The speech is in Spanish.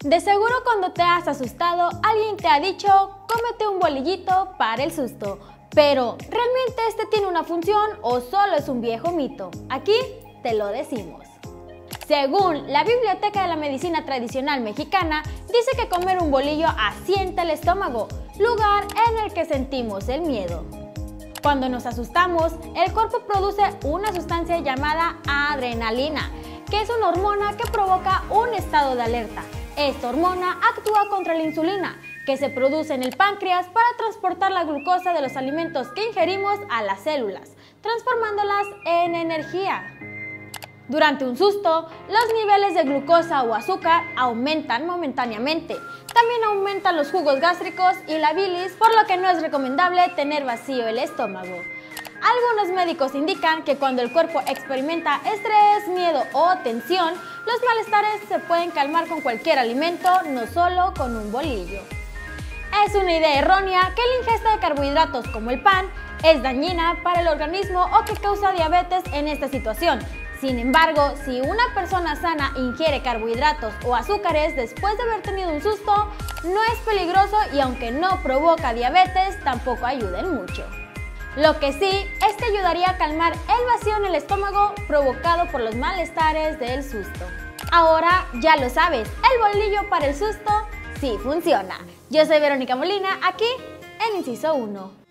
De seguro cuando te has asustado, alguien te ha dicho, cómete un bolillito para el susto. Pero, ¿realmente este tiene una función o solo es un viejo mito? Aquí te lo decimos. Según la Biblioteca de la Medicina Tradicional Mexicana, dice que comer un bolillo asienta el estómago, lugar en el que sentimos el miedo. Cuando nos asustamos, el cuerpo produce una sustancia llamada adrenalina, que es una hormona que provoca un estado de alerta. Esta hormona actúa contra la insulina, que se produce en el páncreas para transportar la glucosa de los alimentos que ingerimos a las células, transformándolas en energía. Durante un susto, los niveles de glucosa o azúcar aumentan momentáneamente. También aumentan los jugos gástricos y la bilis, por lo que no es recomendable tener vacío el estómago. Algunos médicos indican que cuando el cuerpo experimenta estrés, miedo o tensión, los malestares se pueden calmar con cualquier alimento, no solo con un bolillo. Es una idea errónea que la ingesta de carbohidratos como el pan es dañina para el organismo o que causa diabetes en esta situación. Sin embargo, si una persona sana ingiere carbohidratos o azúcares después de haber tenido un susto, no es peligroso y aunque no provoca diabetes, tampoco ayuda en mucho. Lo que sí es que ayudaría a calmar el vacío en el estómago provocado por los malestares del susto. Ahora ya lo sabes, el bolillo para el susto sí funciona. Yo soy Verónica Molina, aquí en Inciso 1.